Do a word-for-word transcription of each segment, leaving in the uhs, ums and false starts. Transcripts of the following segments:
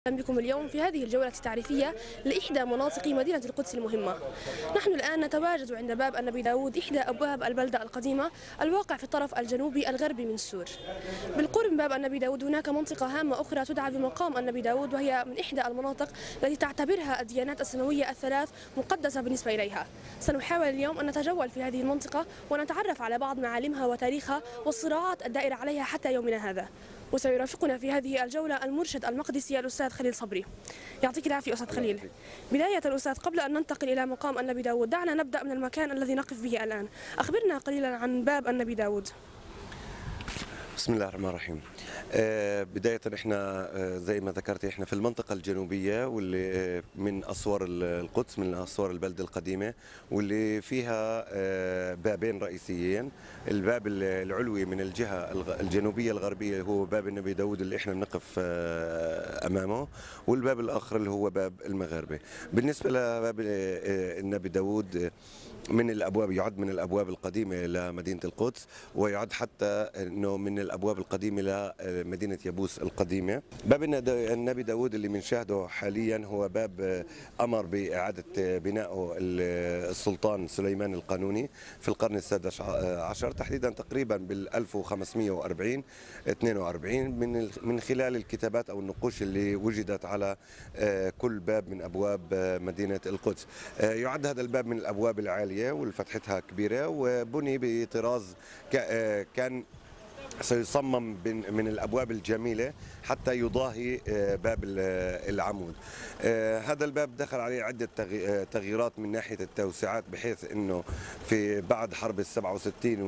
أهلا بكم اليوم في هذه الجولة التعريفية لإحدى مناطق مدينة القدس المهمة. نحن الآن نتواجد عند باب النبي داود، إحدى أبواب البلدة القديمة الواقع في الطرف الجنوبي الغربي من سور. بالقرب من باب النبي داود هناك منطقة هامة أخرى تدعى بمقام النبي داود، وهي من إحدى المناطق التي تعتبرها الديانات السماوية الثلاث مقدسة بالنسبة إليها. سنحاول اليوم أن نتجول في هذه المنطقة ونتعرف على بعض معالمها وتاريخها والصراعات الدائرة عليها حتى يومنا هذا. وسيرافقنا في هذه الجولة المرشد المقدسي الأستاذ خليل صبري. يعطيك العافية أستاذ خليل. بداية الأستاذ، قبل أن ننتقل إلى مقام النبي داود دعنا نبدأ من المكان الذي نقف به الآن. أخبرنا قليلا عن باب النبي داود. بسم الله الرحمن الرحيم. آه بداية احنا آه زي ما ذكرت احنا في المنطقة الجنوبية واللي آه من أسوار القدس، من أسوار البلدة القديمة، واللي فيها آه بابين رئيسيين. الباب العلوي من الجهة الجنوبية الغربية هو باب النبي داود اللي احنا بنقف آه أمامه، والباب الآخر اللي هو باب المغاربة. بالنسبة لباب آه النبي داود من الابواب، يعد من الابواب القديمه لمدينه القدس، ويعد حتى انه من الابواب القديمه لمدينه يبوس القديمه. باب النبي داود اللي بنشاهده حاليا هو باب امر باعاده بنائه السلطان سليمان القانوني في القرن السادس عشر، تحديدا تقريبا بال ألف وخمسمئة وأربعين اثنين وأربعين، من من خلال الكتابات او النقوش اللي وجدت على كل باب من ابواب مدينه القدس. يعد هذا الباب من الابواب العاليه والفتحتها كبيرة، وبني بطراز كان سيصمم من الأبواب الجميلة حتى يضاهي باب العمود. هذا الباب دخل عليه عدة تغييرات من ناحية التوسعات، بحيث أنه في بعد حرب السبعة وستين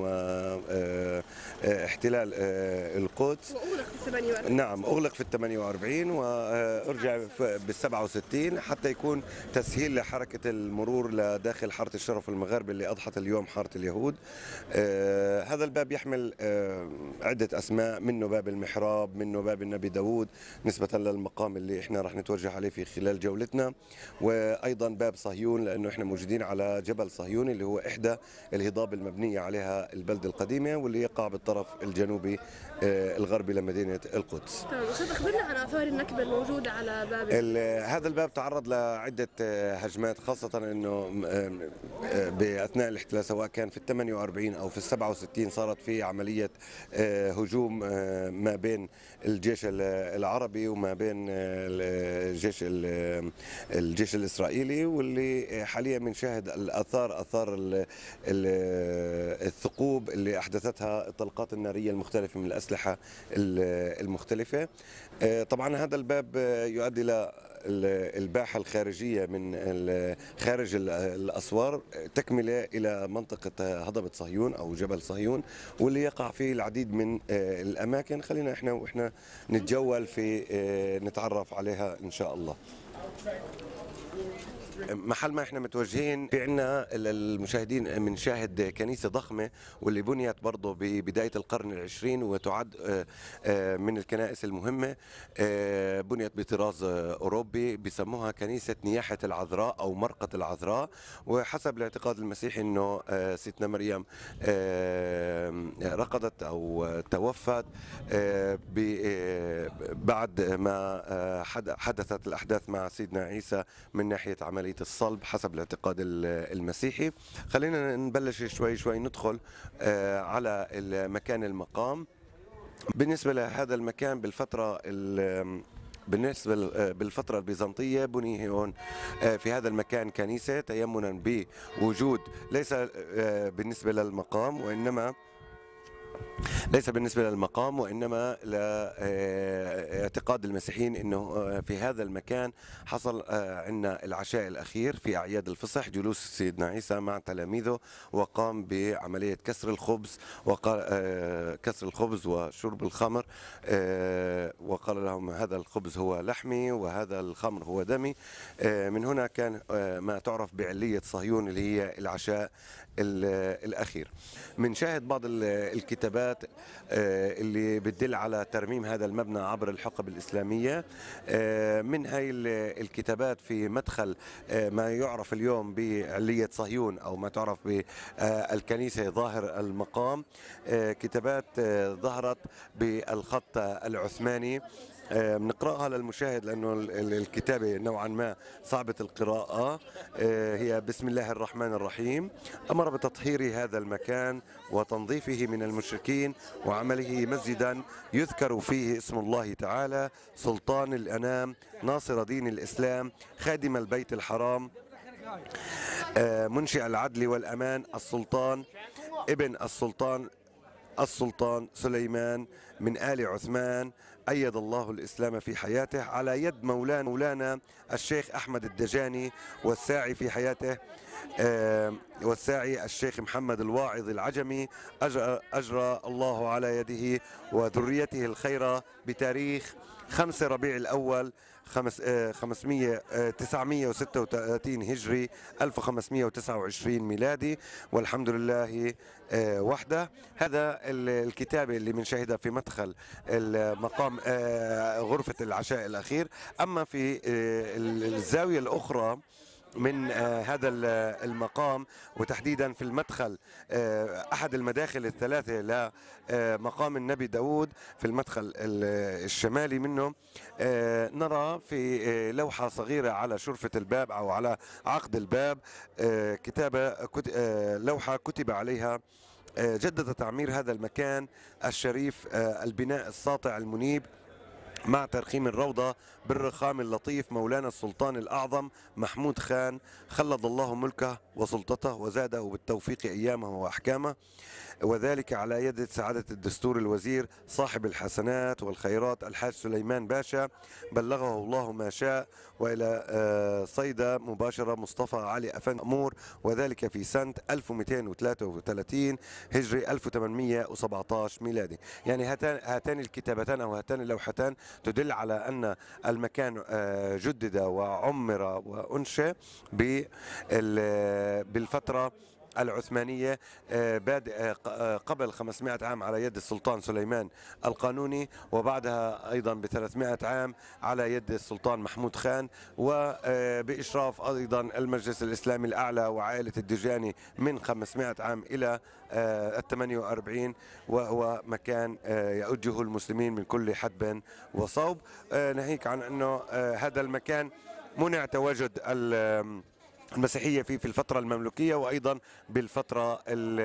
واحتلال القدس وأغلق في الثمانية وأربعين. نعم، أغلق في الثمانية وأربعين وارجع بالسبعة وستين حتى يكون تسهيل لحركة المرور لداخل حارة الشرف المغاربة اللي أضحت اليوم حارة اليهود. هذا الباب يحمل عدة أسماء، منه باب المحراب، منه باب النبي داود نسبة للمقام اللي احنا راح نتوجه عليه في خلال جولتنا، وأيضا باب صهيون لأنه احنا موجودين على جبل صهيون اللي هو إحدى الهضاب المبنية عليها البلدة القديمة، واللي يقع بالطرف الجنوبي الغربي لمدينة القدس. تمام، أستاذ أخبرنا عن آثار النكبة الموجودة على باب. هذا الباب تعرض لعدة هجمات، خاصة أنه بأثناء الاحتلال سواء كان في الثمانية وأربعين أو في السبعة وستين صارت في عملية هجوم ما بين الجيش العربي وما بين الجيش الجيش الإسرائيلي، واللي حاليا بنشاهد الآثار، آثار الثقوب اللي أحدثتها الطلقات النارية المختلفة من الأسلحة المختلفة. طبعا هذا الباب يؤدي إلى الباحة الخارجية من خارج الأسوار، تكملة إلى منطقة هضبة صهيون أو جبل صهيون، واللي يقع فيه العديد من الأماكن. خلينا إحنا وإحنا نتجول في نتعرف عليها إن شاء الله. محل ما احنا متوجهين في عنا المشاهدين بنشاهد كنيسة ضخمة، واللي بنيت برضه ببداية القرن العشرين، وتعد من الكنائس المهمة. بنيت بطراز أوروبي، بسموها كنيسة نياحة العذراء أو مرقة العذراء، وحسب الاعتقاد المسيحي أنه ستنا مريم رقدت أو توفت بعد ما حدثت الأحداث مع سيدنا عيسى من ناحية عملية الصلب حسب الاعتقاد المسيحي. خلينا نبلش شوي شوي ندخل على مكان المقام. بالنسبة لهذا المكان بالفترة بالنسبة بالفترة البيزنطية بني هون في هذا المكان كنيسة تيمنا بوجود، ليس بالنسبة للمقام وإنما ليس بالنسبة للمقام وإنما لاعتقاد المسيحيين أنه في هذا المكان حصل عندنا العشاء الأخير في أعياد الفصح، جلوس سيدنا عيسى مع تلاميذه، وقام بعملية كسر الخبز كسر الخبز وشرب الخمر، وقال لهم هذا الخبز هو لحمي وهذا الخمر هو دمي. من هنا كان ما تعرف بعلية صهيون اللي هي العشاء الأخير. بنشاهد بعض الكتابات اللي بتدل على ترميم هذا المبنى عبر الحقب الإسلامية. من هاي الكتابات في مدخل ما يعرف اليوم بعلية صهيون أو ما تعرف بالكنيسة ظاهر المقام، كتابات ظهرت بالخط العثماني بنقراها للمشاهد لأنه الكتابة نوعا ما صعبة القراءة. هي بسم الله الرحمن الرحيم. أمر بتطهير هذا المكان وتنظيفه من المشركين وعمله مسجدا يذكر فيه اسم الله تعالى سلطان الأنام ناصر دين الإسلام خادم البيت الحرام منشئ العدل والأمان السلطان ابن السلطان السلطان سليمان من آل عثمان أيد الله الإسلام في حياته على يد مولانا مولانا الشيخ أحمد الدجاني والساعي في حياته والساعي الشيخ محمد الواعظ العجمي أجرى, أجرى الله على يده وذريته الخيرة بتاريخ خمسة ربيع الأول خمسمئة تسعمئة وستة وثلاثين هجري ألف وخمسمئة وتسعة وعشرين ميلادي والحمد لله وحده. هذا الكتابة اللي بنشاهدها في مدخل المقام غرفة العشاء الأخير. أما في الزاوية الأخرى من هذا المقام وتحديدا في المدخل أحد المداخل الثلاثة لمقام النبي داود في المدخل الشمالي منه نرى في لوحة صغيرة على شرفة الباب أو على عقد الباب كتابة لوحة كتب عليها جدد تعمير هذا المكان الشريف البناء الساطع المنيب مع ترخيم الروضة بالرخام اللطيف مولانا السلطان الأعظم محمود خان خلد الله ملكه وسلطته وزاده بالتوفيق أيامه وأحكامه وذلك على يد سعادة الدستور الوزير صاحب الحسنات والخيرات الحاج سليمان باشا بلغه الله ما شاء وإلى صيدا مباشرة مصطفى علي أفند أمور وذلك في سنة ألف ومئتين وثلاثة وثلاثين هجري ألف وثمانمئة وسبعة عشر ميلادي. يعني هاتان هاتان الكتابتان أو هاتان اللوحتان تدل على أن المكان جدد وعمر وأنشئ بالفترة العثمانية بادئ قبل خمسمئة عام على يد السلطان سليمان القانوني وبعدها أيضا بثلاثمئة عام على يد السلطان محمود خان وبإشراف أيضا المجلس الإسلامي الأعلى وعائلة الدجاني من خمسمئة عام إلى الثمانية وأربعين وهو مكان يؤجه المسلمين من كل حدب وصوب. ناهيك عن أنه هذا المكان منع تواجد المسيحية فيه في الفترة المملوكية وأيضا بالفترة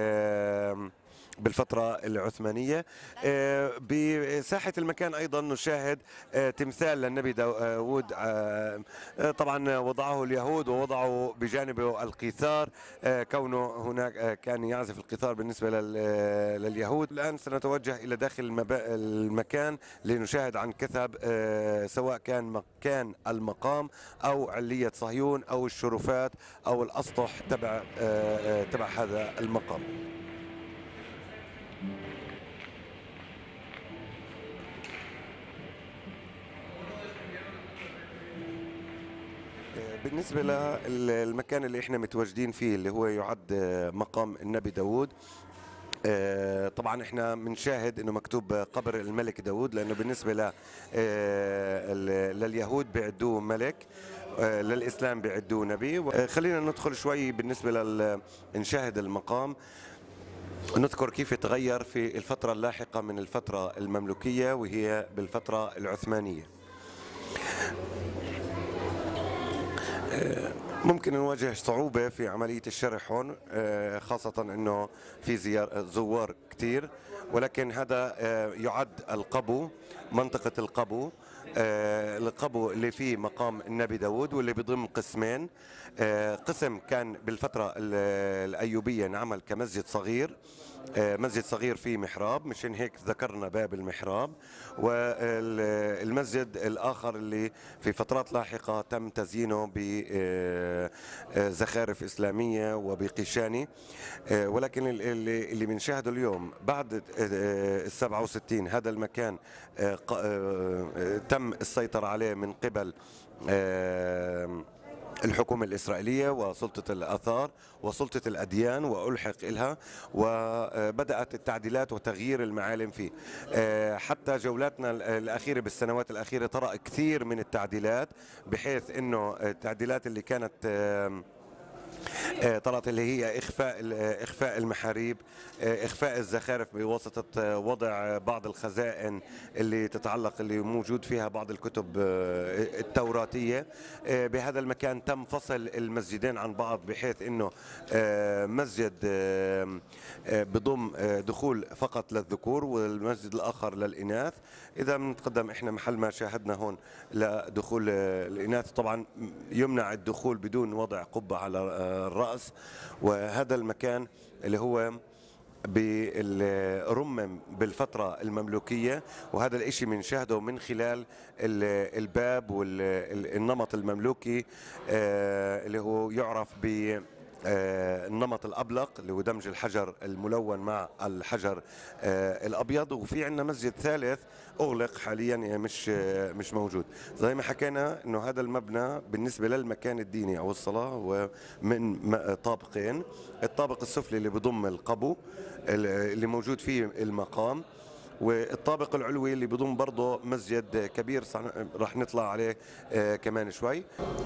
بالفترة العثمانية. بساحة المكان أيضا نشاهد تمثال للنبي داود طبعا وضعه اليهود ووضعوا بجانبه القيثار كونه هناك كان يعزف القيثار بالنسبة لليهود. الآن سنتوجه إلى داخل المكان لنشاهد عن كثب سواء كان مكان المقام أو علية صهيون أو الشرفات أو الأسطح تبع تبع هذا المقام. بالنسبة للمكان اللي احنا متواجدين فيه اللي هو يعد مقام النبي داود طبعا احنا بنشاهد انه مكتوب قبر الملك داود لانه بالنسبة لليهود بيعدوه ملك للإسلام بيعدوه نبي. خلينا ندخل شوي بالنسبة لنشاهد المقام نذكر كيف تغير في الفترة اللاحقة من الفترة المملوكية وهي بالفترة العثمانية. ممكن نواجه صعوبة في عملية الشرح هون خاصة انه في زيار زوار كثير ولكن هذا يعد القبو منطقة القبو القبو اللي فيه مقام النبي داود واللي بيضم قسمين. قسم كان بالفترة الأيوبية انعمل كمسجد صغير مسجد صغير فيه محراب مشان هيك ذكرنا باب المحراب والمسجد الآخر اللي في فترات لاحقة تم تزيينه بزخارف إسلامية وبقيشاني ولكن اللي اللي بنشاهده اليوم بعد السبعة وستين هذا المكان تم السيطرة عليه من قبل الحكومة الإسرائيلية وسلطة الآثار وسلطة الأديان وألحق إلها وبدأت التعديلات وتغيير المعالم فيه. حتى جولاتنا الأخيرة بالسنوات الأخيرة ترى كثير من التعديلات بحيث أنه التعديلات اللي كانت طلعت اللي هي إخفاء إخفاء المحاريب، إخفاء الزخارف بواسطة وضع بعض الخزائن اللي تتعلق اللي موجود فيها بعض الكتب التوراتية. بهذا المكان تم فصل المسجدين عن بعض بحيث إنه مسجد بضم دخول فقط للذكور والمسجد الآخر للإناث. إذا بنتقدم إحنا محل ما شاهدنا هون لدخول الإناث، طبعا يمنع الدخول بدون وضع قبة على الرأس. وهذا المكان اللي هو بالرمم بالفترة المملوكية، وهذا الاشي بنشاهده من خلال الباب والنمط المملوكي اللي هو يعرف ب النمط الأبلق اللي هو دمج الحجر الملون مع الحجر الأبيض. وفي عندنا مسجد ثالث أغلق حاليا مش مش موجود. زي ما حكينا إنه هذا المبنى بالنسبة للمكان الديني أو الصلاة هو من طابقين، الطابق السفلي اللي بضم القبو اللي موجود فيه المقام، والطابق العلوي اللي بضم برضه مسجد كبير راح نطلع عليه كمان شوي.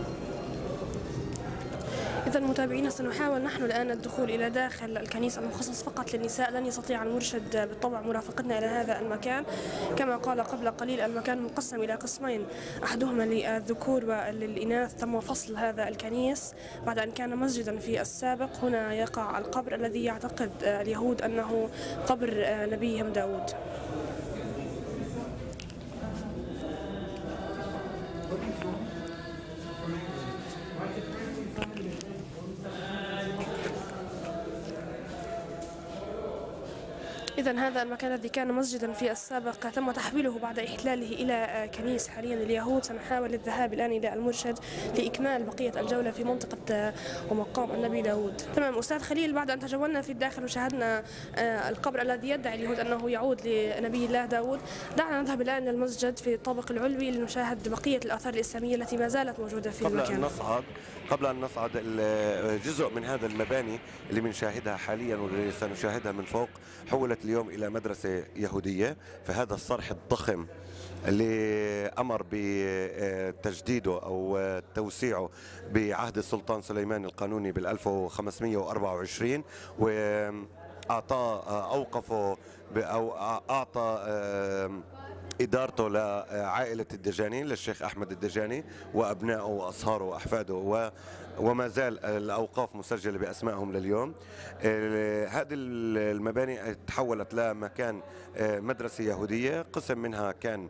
إذا متابعينا سنحاول نحن الآن الدخول إلى داخل الكنيسة المخصص فقط للنساء. لن يستطيع المرشد بالطبع مرافقتنا إلى هذا المكان. كما قال قبل قليل المكان مقسم إلى قسمين، أحدهما للذكور وللإناث. تم فصل هذا الكنيس بعد أن كان مسجدا في السابق. هنا يقع القبر الذي يعتقد اليهود أنه قبر نبيهم داود. إذن هذا المكان الذي كان مسجدا في السابق تم تحويله بعد إحلاله إلى كنيس حاليا لليهود. سنحاول الذهاب الآن إلى المرشد لإكمال بقية الجولة في منطقة ومقام النبي داود. تمام أستاذ خليل، بعد أن تجولنا في الداخل وشاهدنا القبر الذي يدعي اليهود أنه يعود لنبي الله داود، دعنا نذهب الآن إلى المسجد في الطابق العلوي لنشاهد بقية الآثار الإسلامية التي ما زالت موجودة في قبل المكان. أن نصعد قبل أن نصعد جزء من هذا المباني اللي بنشاهدها حاليا واللي سنشاهدها من فوق حولت اليوم إلى مدرسة يهودية. فهذا الصرح الضخم اللي أمر بتجديده أو توسيعه بعهد السلطان سليمان القانوني بال ألف وخمسمئة وأربعة وعشرين، وأعطى أوقفه أو أعطى إدارته لعائلة الدجاني للشيخ أحمد الدجاني وأبنائه وأصهاره وأحفاده، وما زال الأوقاف مسجلة بأسمائهم لليوم. هذه المباني تحولت لمكان مدرسة يهودية، قسم منها كان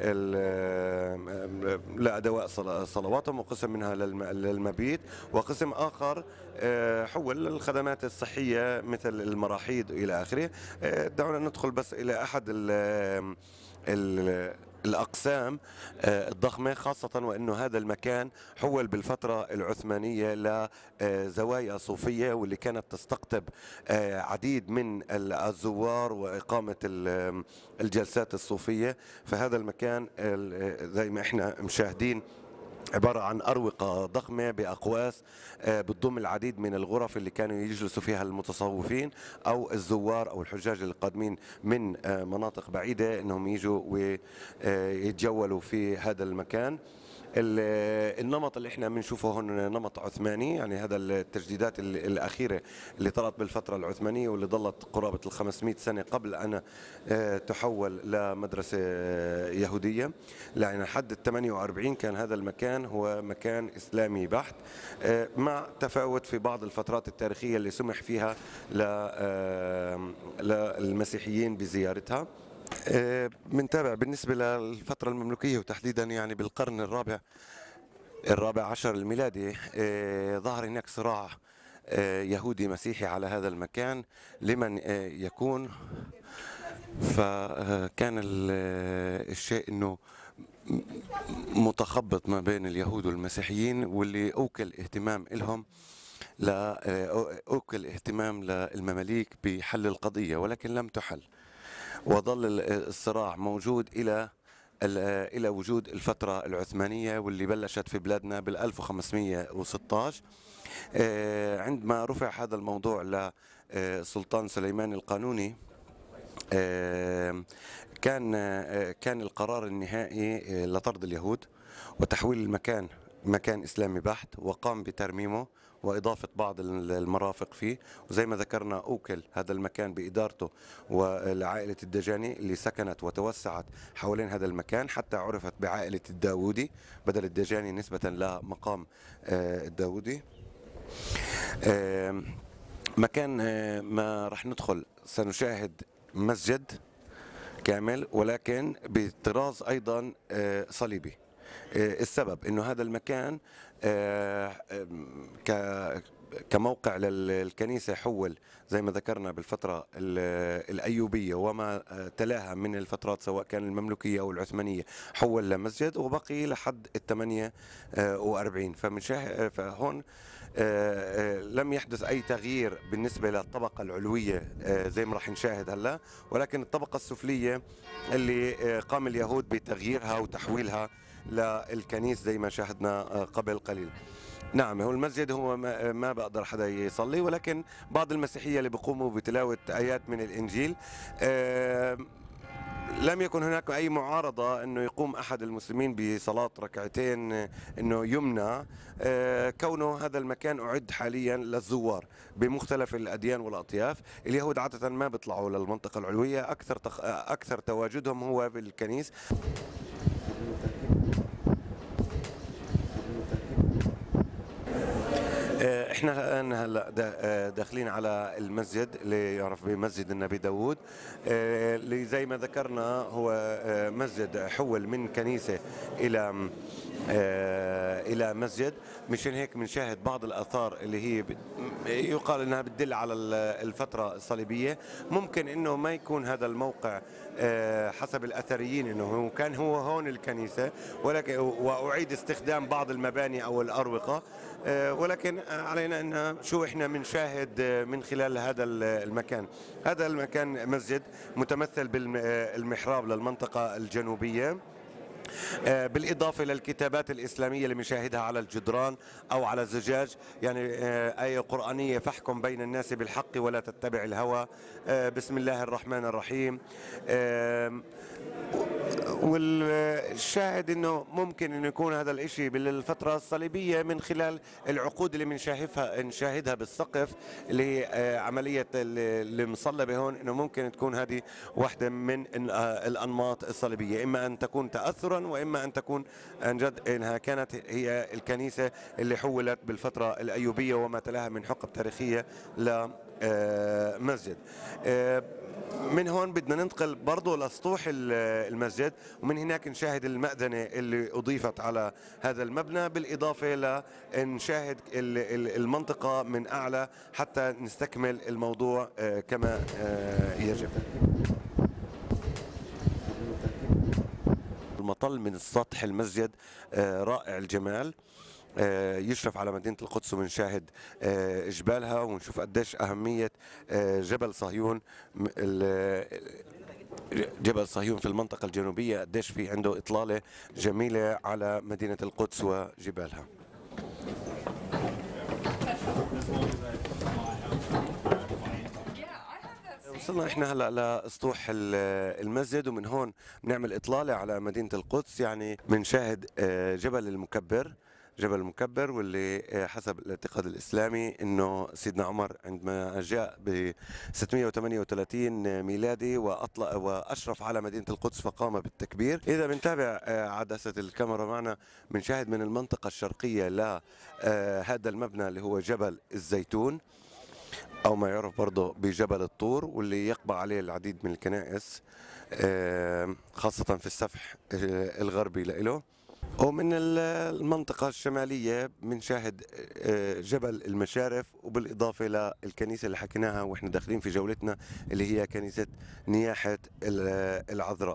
لأدواء صلواتهم، وقسم منها للمبيت، وقسم آخر حول للخدمات الصحية مثل المراحيض إلى آخره. دعونا ندخل بس إلى أحد الأقسام الضخمة، خاصة وأنه هذا المكان حول بالفترة العثمانية لزوايا صوفية، واللي كانت تستقطب عديد من الزوار وإقامة الجلسات الصوفية. فهذا المكان زي ما احنا مشاهدين عبارة عن أروقة ضخمة بأقواس بتضم العديد من الغرف اللي كانوا يجلسوا فيها المتصوفين أو الزوار أو الحجاج القادمين من مناطق بعيدة إنهم يجوا ويتجولوا في هذا المكان. النمط اللي احنا بنشوفه هون نمط عثماني، يعني هذا التجديدات الأخيرة اللي طرت بالفترة العثمانية واللي ظلت قرابة ال خمسمئة سنة قبل أن تحول لمدرسة يهودية. يعني لحد ال ثمانية وأربعين كان هذا المكان هو مكان إسلامي بحت، مع تفاوت في بعض الفترات التاريخية اللي سمح فيها للمسيحيين بزيارتها. بنتابع بالنسبة للفترة المملوكية وتحديدا يعني بالقرن الرابع الرابع عشر الميلادي، ظهر هناك صراع يهودي مسيحي على هذا المكان لمن يكون. فكان الشيء انه متخبط ما بين اليهود والمسيحيين، واللي اوكل اهتمام لهم لا اوكل اهتمام للمماليك بحل القضية، ولكن لم تحل، وظل الصراع موجود إلى إلى وجود الفترة العثمانية واللي بلشت في بلادنا بال ألف وخمسمئة وستة عشر عندما رفع هذا الموضوع لسلطان سليمان القانوني. كان كان القرار النهائي لطرد اليهود وتحويل المكان مكان إسلامي بحت، وقام بترميمه وإضافة بعض المرافق فيه. وزي ما ذكرنا أوكل هذا المكان بإدارته ولعائلة الدجاني اللي سكنت وتوسعت حوالين هذا المكان حتى عرفت بعائلة الداودي بدل الدجاني نسبة لمقام الداودي. مكان ما رح ندخل سنشاهد مسجد كامل ولكن بطراز أيضا صليبي. السبب انه هذا المكان كموقع للكنيسة حول زي ما ذكرنا بالفترة الأيوبية وما تلاها من الفترات سواء كان المملوكية أو العثمانية، حول لمسجد وبقي لحد الثمانية وأربعين. فمن فهون لم يحدث أي تغيير بالنسبة للطبقة العلوية زي ما راح نشاهد هلا، ولكن الطبقة السفلية اللي قام اليهود بتغييرها وتحويلها للكنيس زي ما شاهدنا قبل قليل. نعم، هو المسجد هو ما, ما بقدر حدا يصلي، ولكن بعض المسيحية اللي بيقوموا بتلاوة آيات من الإنجيل. آه لم يكن هناك أي معارضة أنه يقوم أحد المسلمين بصلاة ركعتين أنه يمنع، آه كونه هذا المكان أعد حاليا للزوار بمختلف الأديان والأطياف. اليهود عادة ما بيطلعوا للمنطقة العلوية، أكثر تخ... أكثر تواجدهم هو بالكنيس. احنا الان هلا داخلين على المسجد اللي يعرف بمسجد النبي داود، اللي زي ما ذكرنا هو مسجد حول من كنيسه الى الى مسجد. مشان هيك بنشاهد بعض الاثار اللي هي يقال انها بتدل على الفتره الصليبيه. ممكن انه ما يكون هذا الموقع حسب الاثريين انه كان هو هون الكنيسه، ولكن واعيد استخدام بعض المباني او الاروقه، ولكن علينا ان شو احنا بنشاهد من خلال هذا المكان. هذا المكان مسجد متمثل بالمحراب للمنطقه الجنوبيه، بالإضافة للكتابات الإسلامية اللي بنشاهدها على الجدران أو على الزجاج، يعني آية قرآنية: فاحكم بين الناس بالحق ولا تتبع الهوى، بسم الله الرحمن الرحيم. والشاهد انه ممكن انه يكون هذا الاشي بالفترة الصليبية من خلال العقود اللي بنشاهدها نشاهدها بالسقف اللي هي عملية اللي مصلبة هون، انه ممكن تكون هذه واحدة من الانماط الصليبية، اما ان تكون تأثرا واما ان تكون عن جد انها كانت هي الكنيسة اللي حولت بالفترة الايوبية وما تلاها من حقب تاريخية لمسجد. من هون بدنا ننتقل برضه لسطوح المسجد، ومن هناك نشاهد المأذنة اللي أضيفت على هذا المبنى، بالإضافة لنشاهد المنطقة من أعلى حتى نستكمل الموضوع كما يجب. المطل من سطح المسجد رائع الجمال، يشرف على مدينة القدس، وبنشاهد جبالها ونشوف قديش أهمية جبل صهيون. جبل صهيون في المنطقة الجنوبية قديش في عنده إطلالة جميلة على مدينة القدس وجبالها. وصلنا احنا هلا لسطوح المسجد، ومن هون بنعمل إطلالة على مدينة القدس، يعني بنشاهد جبل المكبر. جبل المكبر، واللي حسب الاعتقاد الإسلامي أنه سيدنا عمر عندما جاء ب ستمئة وثمانية وثلاثين ميلادي وأطلق وأشرف على مدينة القدس فقام بالتكبير. إذا بنتابع عدسة الكاميرا معنا بنشاهد من المنطقة الشرقية لهذا المبنى اللي هو جبل الزيتون أو ما يعرف برضه بجبل الطور، واللي يقبع عليه العديد من الكنائس خاصة في السفح الغربي له. ومن المنطقة الشمالية بنشاهد جبل المشارف، وبالإضافة للكنيسة اللي حكيناها وإحنا داخلين في جولتنا اللي هي كنيسة نياحة العذراء.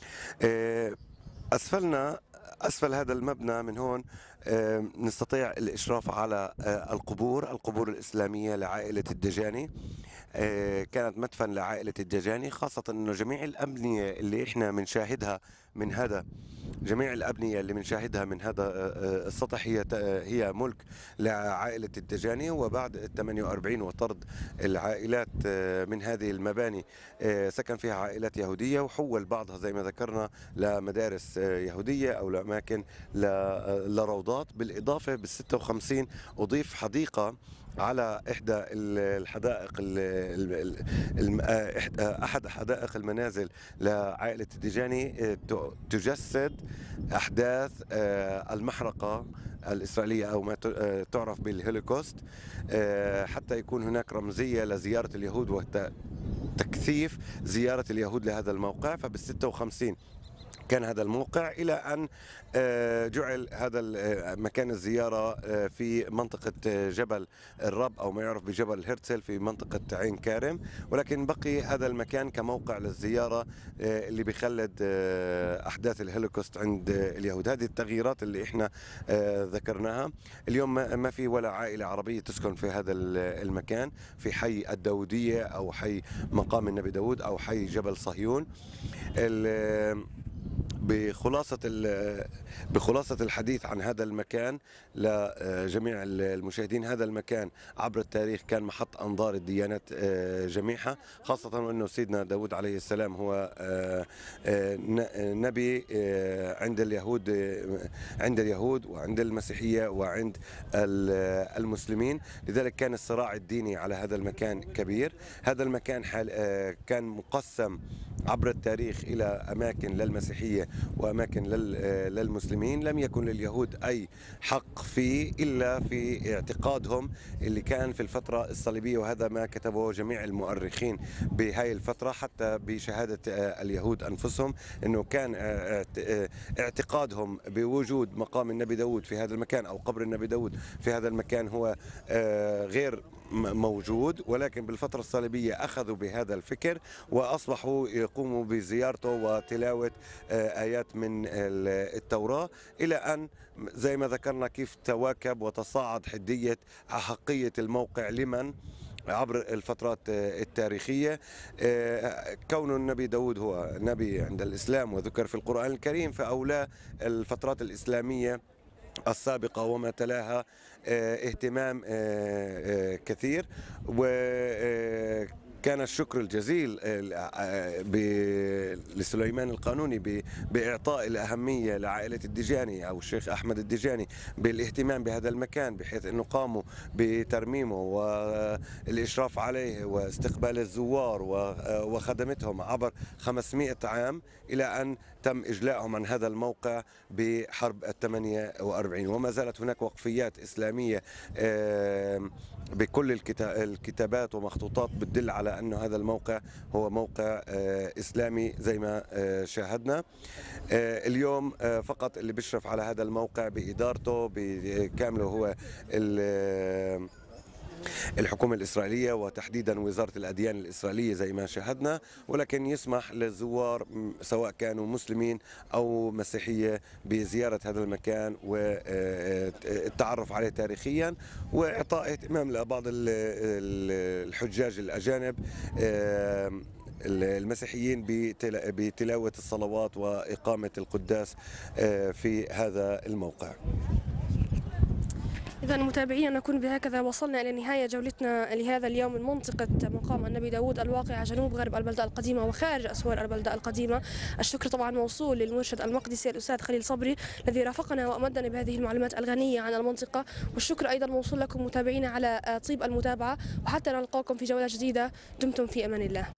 أسفلنا أسفل هذا المبنى من هون نستطيع الإشراف على القبور القبور الإسلامية لعائلة الدجاني. كانت مدفن لعائلة الدجاني، خاصة أنه جميع الأبنية اللي إحنا بنشاهدها من هذا جميع الأبنية اللي بنشاهدها من هذا السطح هي هي ملك لعائلة الدجاني. وبعد ال ثمانية وأربعين وطرد العائلات من هذه المباني سكن فيها عائلات يهودية، وحول بعضها زي ما ذكرنا لمدارس يهودية أو لأماكن لروضات. بالإضافة بال ستة وخمسين أضيف حديقة على إحدى الحدائق أحد حدائق المنازل لعائلة الدجاني، تجسد أحداث المحرقة الإسرائيلية أو ما تعرف بالهولوكوست، حتى يكون هناك رمزية لزيارة اليهود وتكثيف زيارة اليهود لهذا الموقع. فبالستة وخمسين كان هذا الموقع، إلى أن جعل هذا مكان الزيارة في منطقة جبل الرب أو ما يعرف بجبل الهرتزل في منطقة عين كارم، ولكن بقي هذا المكان كموقع للزيارة اللي بيخلد أحداث الهولوكوست عند اليهود. هذه التغييرات اللي إحنا ذكرناها. اليوم ما في ولا عائلة عربية تسكن في هذا المكان، في حي الداودية أو حي مقام النبي داود أو حي جبل صهيون. بخلاصة بخلاصة الحديث عن هذا المكان لجميع المشاهدين، هذا المكان عبر التاريخ كان محط أنظار الديانات جميعها، خاصة وأنه سيدنا داود عليه السلام هو نبي عند اليهود عند اليهود وعند المسيحية وعند المسلمين، لذلك كان الصراع الديني على هذا المكان كبير. هذا المكان كان مقسم عبر التاريخ إلى أماكن للمسيحية وأماكن للمسلمين. لم يكن لليهود أي حق فيه إلا في اعتقادهم اللي كان في الفترة الصليبية، وهذا ما كتبه جميع المؤرخين بهاي الفترة حتى بشهادة اليهود أنفسهم، أنه كان اعتقادهم بوجود مقام النبي داود في هذا المكان أو قبر النبي داود في هذا المكان هو غير موجود، ولكن بالفترة الصليبية أخذوا بهذا الفكر وأصبحوا يقوموا بزيارته وتلاوة آيات من التوراة، إلى أن زي ما ذكرنا كيف تواكب وتصاعد حدية أحقية الموقع لمن عبر الفترات التاريخية. كون النبي داود هو نبي عند الإسلام وذكر في القرآن الكريم، فأولى الفترات الإسلامية السابقة وما تلاها اهتمام كثير، وكان الشكر الجزيل لسليمان القانوني بإعطاء الأهمية لعائلة الدجاني أو الشيخ أحمد الدجاني بالاهتمام بهذا المكان، بحيث أنه قاموا بترميمه والإشراف عليه واستقبال الزوار وخدمتهم عبر خمسمائة عام، إلى أن تم إجلائهم عن هذا الموقع بحرب الثمانية وأربعين. وما زالت هناك وقفيات إسلامية بكل الكتابات ومخطوطات بتدل على أن هذا الموقع هو موقع إسلامي زي ما شاهدنا. اليوم فقط اللي بيشرف على هذا الموقع بإدارته بكامله هو الحكومة الإسرائيلية وتحديدا وزارة الأديان الإسرائيلية زي ما شاهدنا، ولكن يسمح للزوار سواء كانوا مسلمين أو مسيحية بزيارة هذا المكان والتعرف عليه تاريخيا، وإعطاء اهتمام لبعض الحجاج الأجانب المسيحيين بتلاوة الصلوات وإقامة القداس في هذا الموقع. إذا متابعينا نكون بهكذا وصلنا إلى نهاية جولتنا لهذا اليوم من منطقة مقام النبي داود الواقعة جنوب غرب البلدة القديمة وخارج أسوار البلدة القديمة. الشكر طبعا موصول للمرشد المقدسي الأستاذ خليل صبري الذي رافقنا وأمدنا بهذه المعلومات الغنية عن المنطقة، والشكر أيضا موصول لكم متابعينا على طيب المتابعة، وحتى نلقاكم في جولة جديدة. دمتم في أمان الله.